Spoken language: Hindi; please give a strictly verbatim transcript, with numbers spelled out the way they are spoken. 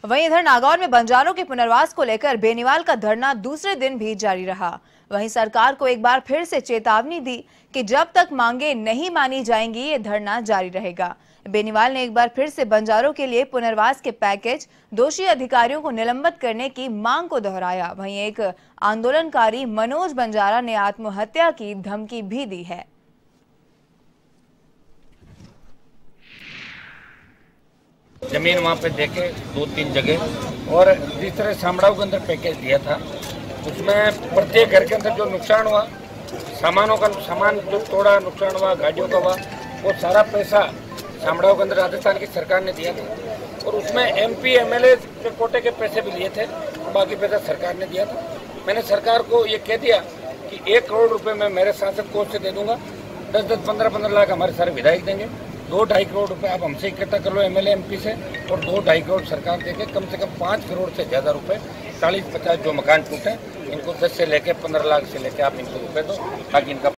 वहीं इधर नागौर में बंजारों के पुनर्वास को लेकर बेनीवाल का धरना दूसरे दिन भी जारी रहा। वहीं सरकार को एक बार फिर से चेतावनी दी कि जब तक मांगे नहीं मानी जाएंगी ये धरना जारी रहेगा। बेनीवाल ने एक बार फिर से बंजारों के लिए पुनर्वास के पैकेज, दोषी अधिकारियों को निलंबित करने की मांग को दोहराया। वहीं एक आंदोलनकारी मनोज बंजारा ने आत्महत्या की धमकी भी दी है। जमीन वहाँ पे देखे दो तीन जगह, और जिस तरह सामड़ाओं के अंदर पैकेज दिया था उसमें प्रत्येक घर के अंदर जो नुकसान हुआ, सामानों का सामान जो तोड़ा, नुकसान हुआ, गाड़ियों का हुआ, वो सारा पैसा सामड़ाओं के अंदर राजस्थान की सरकार ने दिया था। और उसमें एमपी एमएलए के कोटे के पैसे भी लिए थे, बाकी पैसा सरकार ने दिया था। मैंने सरकार को ये कह दिया कि एक करोड़ रुपए मैं मेरे शासक कोष से दे दूंगा, दस दस पंद्रह पंद्रह लाख हमारे सारे विधायक देंगे, दो ढाई करोड़ रुपए आप हमसे इकट्ठा कर लो एमएलए एमपी से, और दो ढाई करोड़ सरकार देके कम से कम पाँच करोड़ से ज़्यादा रुपए, चालीस पचास जो मकान टूटे इनको दस से लेके पंद्रह लाख से लेके आप इनको रुपए दो, ताकि इनका